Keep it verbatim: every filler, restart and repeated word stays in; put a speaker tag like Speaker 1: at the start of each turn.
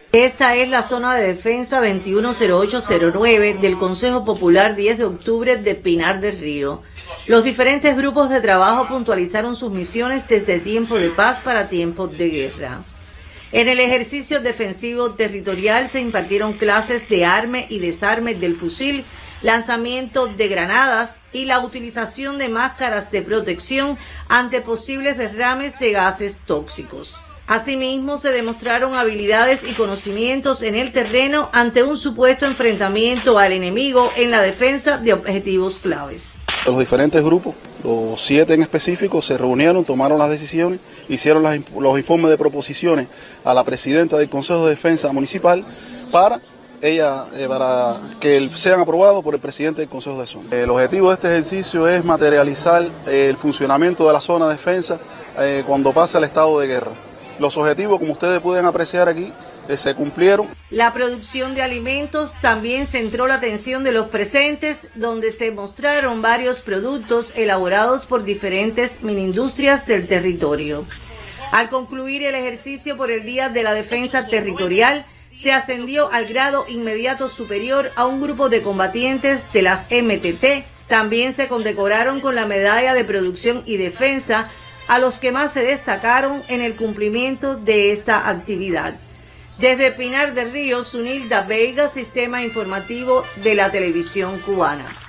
Speaker 1: Esta es la zona de defensa veintiuno cero ocho cero nueve del Consejo Popular diez de octubre de Pinar del Río. Los diferentes grupos de trabajo puntualizaron sus misiones desde tiempo de paz para tiempos de guerra. En el ejercicio defensivo territorial se impartieron clases de arme y desarme del fusil, lanzamiento de granadas y la utilización de máscaras de protección ante posibles derrames de gases tóxicos. Asimismo, se demostraron habilidades y conocimientos en el terreno ante un supuesto enfrentamiento al enemigo en la defensa de objetivos claves.
Speaker 2: Los diferentes grupos, los siete en específico, se reunieron, tomaron las decisiones, hicieron las, los informes de proposiciones a la presidenta del Consejo de Defensa Municipal para, ella, eh, para que sean aprobados por el presidente del Consejo de Zona. El objetivo de este ejercicio es materializar eh, el funcionamiento de la zona de defensa eh, cuando pasa el estado de guerra. Los objetivos, como ustedes pueden apreciar aquí, eh, se cumplieron.
Speaker 1: La producción de alimentos también centró la atención de los presentes, donde se mostraron varios productos elaborados por diferentes mini-industrias del territorio. Al concluir el ejercicio por el Día de la Defensa Territorial, se ascendió al grado inmediato superior a un grupo de combatientes de las M T T. También se condecoraron con la Medalla de Producción y Defensa a los que más se destacaron en el cumplimiento de esta actividad. Desde Pinar del Río, Zunilda Veiga, Sistema Informativo de la Televisión Cubana.